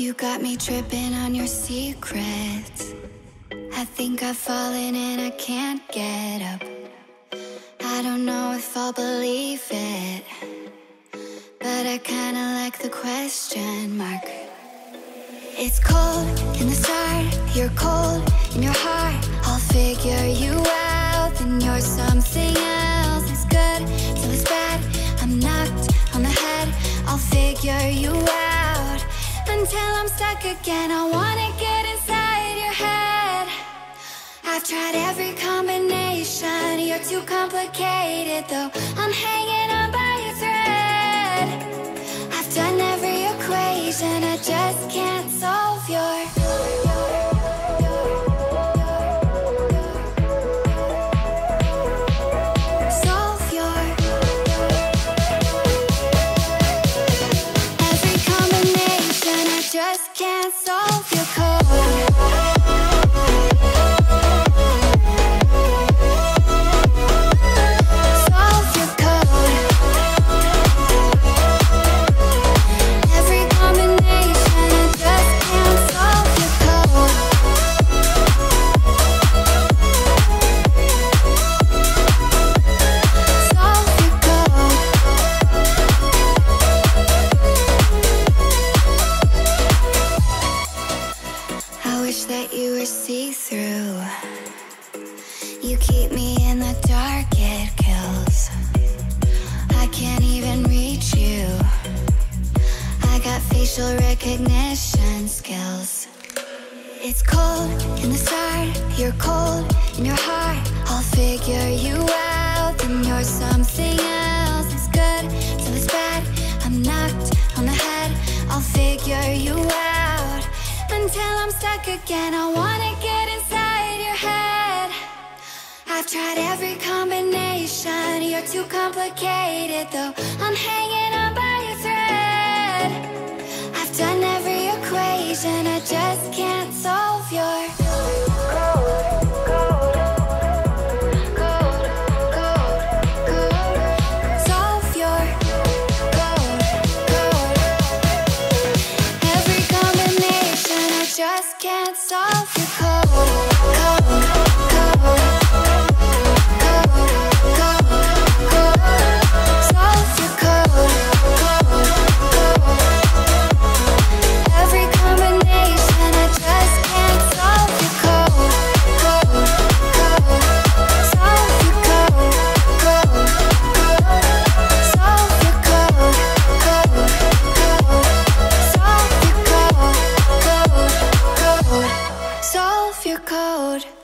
You got me tripping on your secrets. I think I've fallen and I can't get up. I don't know if I'll believe it, but I kinda like the question mark. It's cold in the start, you're cold in your heart. I'll figure you out, then you're something else. It's good till it's bad, I'm knocked on the head. I'll figure you out until I'm stuck again. I wanna get inside your head. I've tried every combination, you're too complicated though. I'm hanging on by a thread. I've done every equation, I just can't solve your every combination, I just can't solve your code. That you were see-through. You keep me in the dark, it kills. I can't even reach you. I got facial recognition skills. It's cold in the start, you're cold in your heart. I'll figure you out, then you're something else. It's good till it's bad, I'm knocked on the head. I'll figure you out until I'm stuck again. I wanna get inside your head. I've tried every combination, you're too complicated though. I'm hanging on by a thread. I've done every equation, I just can't solve your just can't solve your solve your every combination, I just can't solve your solve your solve your solve your code.